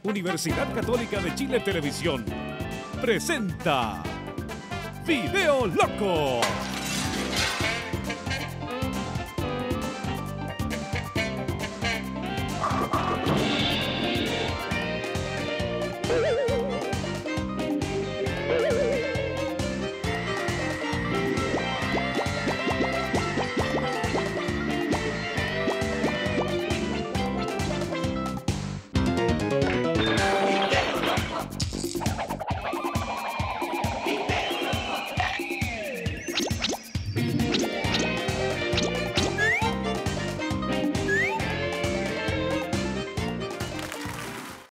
Universidad Católica de Chile Televisión presenta Video Loco.